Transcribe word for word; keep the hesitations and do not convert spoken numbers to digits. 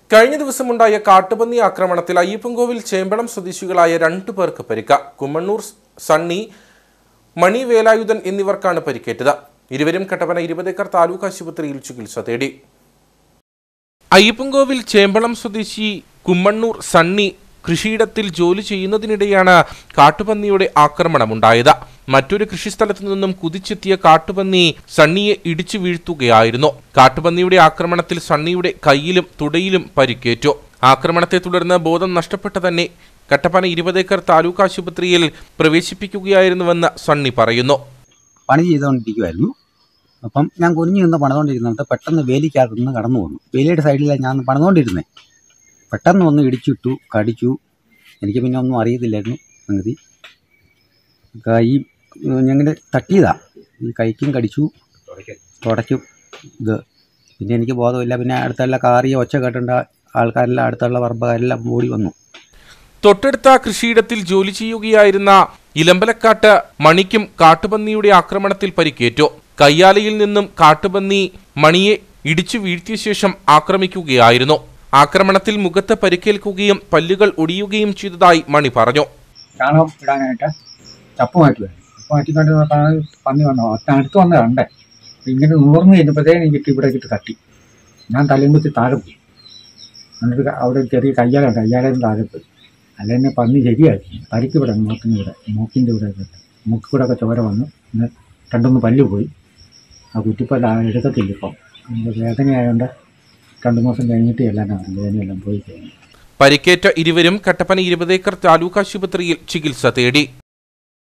കഴിഞ്ഞ ദിവസമുണ്ടായ കാട്ടുപന്നി ആക്രമണത്തിൽ അയ്യപ്പൻകോവിൽ ചേമ്പളം സ്വദേശികളായ രണ്ടു പേർക്ക് പരിക്ക്. കുമ്മണ്ണൂർ സണ്ണി, മണി വേലായുധൻ എന്നിവർക്കാണ് പരിക്കേറ്റത്. ഇരുവരും കട്ടപ്പന ഇരുപതേക്കർ താലൂക്ക് ആശുപത്രിയിൽ ചികിത്സ തേടി. അയ്യപ്പൻകോവിൽ ചേമ്പളം സ്വദേശി കുമ്മണ്ണൂർ സണ്ണി കൃഷിയിടത്തിൽ ജോലി ചെയ്യുന്നതിനിടെയാണ് കാട്ടുപന്നിയുടെ ആക്രമണമുണ്ടായത്. മറ്റൊരു കൃഷിസ്ഥലത്തു നിന്നും കുതിച്ചെത്തിയ കാട്ടുപന്നി സണ്ണിയെ ഇടിച്ചു വീഴ്ത്തുകയായിരുന്നു. കാട്ടുപന്നിയുടെ ആക്രമണത്തിൽ സണ്ണിയുടെ കൈയിലും തുടയിലും പരിക്കേറ്റു. ആക്രമണത്തെ തുടർന്ന് ബോധം നഷ്ടപ്പെട്ട തന്നെ കട്ടപ്പന ഇരുപതേക്കർ താലൂക്ക് ആശുപത്രിയിൽ പ്രവേശിപ്പിക്കുകയായിരുന്നുവെന്ന് സണ്ണി പറയുന്നു. പണി ചെയ്തുകൊണ്ടിരിക്കുമായിരുന്നു. അപ്പം ഞാൻ കുനിഞ്ഞു നിന്ന് പണിതുകൊണ്ടിരുന്നിട്ട് പെട്ടെന്ന് വേലിക്കകത്ത് നിന്ന് കടന്നു വന്നു. വേലിയുടെ സൈഡിലാണ് ഞാൻ പണിതുകൊണ്ടിരുന്നത്. പെട്ടെന്ന് ഒന്ന് ഇടിച്ചിട്ടു, കടിച്ചു. എനിക്ക് പിന്നെ ഒന്നും അറിയത്തില്ലായിരുന്നു സംഗതി. കൈ ഞങ്ങനെ തട്ടിയതാ. ഈ കൈക്കും കടിച്ചു, തുടയ്ക്കും ഇത്. പിന്നെ എനിക്ക് ബോധമില്ല. പിന്നെ അടുത്തുള്ള കാറിയ ഒച്ച കേട്ടേണ്ട ആൾക്കാരെല്ലാം അടുത്തുള്ള പറമ്പുകാരെല്ലാം ഓടി വന്നു. തൊട്ടടുത്ത കൃഷിയിടത്തിൽ ജോലി ചെയ്യുകയായിരുന്ന ഇലമ്പലക്കാട്ട് മണിക്കും കാട്ടുപന്നിയുടെ ആക്രമണത്തിൽ പരിക്കേറ്റു. കയ്യാലയിൽ നിന്നും കാട്ടുപന്നി മണിയെ ഇടിച്ചു വീഴ്ത്തിയ ശേഷം ആക്രമിക്കുകയായിരുന്നു. ആക്രമണത്തിൽ മുഖത്ത് പരിക്കേൽക്കുകയും പല്ലുകൾ ഒടിയുകയും ചെയ്തതായി മണി പറഞ്ഞു. ചാണകം ഇടാനായിട്ട് ചപ്പ് മാറ്റി വരും. ചപ്പ് മാറ്റിക്കൊണ്ട് പന്നി വന്നു. അടുത്ത് വന്ന് കണ്ടേ. ഇങ്ങനെ നൂർന്ന് കഴിഞ്ഞപ്പോഴത്തേക്കും എനിക്ക് ഇവിടെ കിട്ടി തട്ടി. ഞാൻ തലയും കുത്തി താഴെ പോയി. എന്നിട്ട് അവിടെ ചെറിയ കയ്യാലുണ്ട്. കയ്യാലും താഴെ പോയി. അല്ലെങ്കിൽ പന്നി ശരിയാക്കി. പരിക്ക് ഇവിടെ മൂക്കിൻ്റെ ഇവിടെ മൂക്കിൻ്റെ ഇവിടെ മൂക്കിൽ കൂടെ ഒക്കെ ചോര വന്നു. പിന്നെ രണ്ടൊന്ന് പല്ല് പോയി. ആ കുറ്റിപ്പല്ല എടുക്കത്തില്ല ഇപ്പം. വേദനയായതുകൊണ്ട് രണ്ടു മാസം കഴിഞ്ഞിട്ട് എല്ലാം വേദനയെല്ലാം പോയി കഴിഞ്ഞു. പരിക്കേറ്റ ഇരുവരും കട്ടപ്പന ഇരുപതേക്കർ താലൂക്ക് ആശുപത്രിയിൽ ചികിത്സ തേടി.